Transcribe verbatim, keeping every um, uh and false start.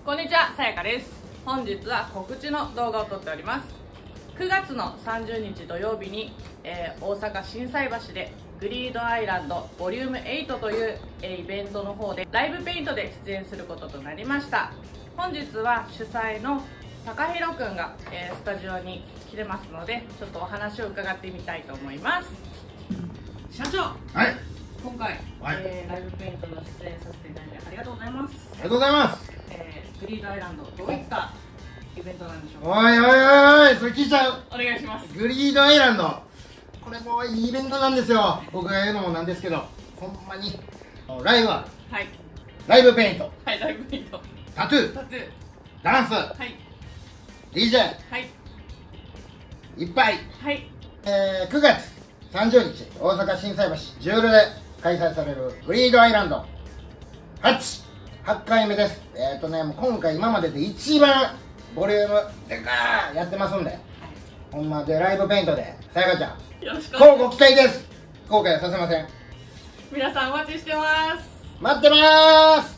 こんにちは、さやかです。本日は告知の動画を撮っております。くがつのさんじゅうにち土曜日に、えー、大阪心斎橋でグリードアイランドボリュームエイトという、えー、イベントの方でライブペイントで出演することとなりました。本日は主催の高弘くんが、えー、スタジオに来てますので、ちょっとお話を伺ってみたいと思います。社長、 はい、 今回、 はい、 えー、ライブペイントの出演させていただいてありがとうございます。 ありがとうございます。 えー、グリードアイランド、どういったイベントなんでしょうか。 おいおいおいおい、それ聞いちゃう。 お願いします。 グリードアイランド、これもういいイベントなんですよ。僕が言うのもなんですけど、ほんまにライブは、 はい、 ライブペイント、 はい、ライブペイント、 タトゥー、 タトゥー、 ダンス、 はい、 ディージェー、 はい、 いっぱい、 はい、 えー、くがつさんじゅうにち大阪心斎橋ジュールで開催されるグリードアイランドはち、はちかいめです。えっ、ー、とね、もう今回今までで一番ボリュームでかーやってますんで、はい、ほんまでライブペイントでさやかちゃんよろしくお願いします。 乞うご期待です。後悔させません。 皆さんお待ちしてます。 待ってまーす。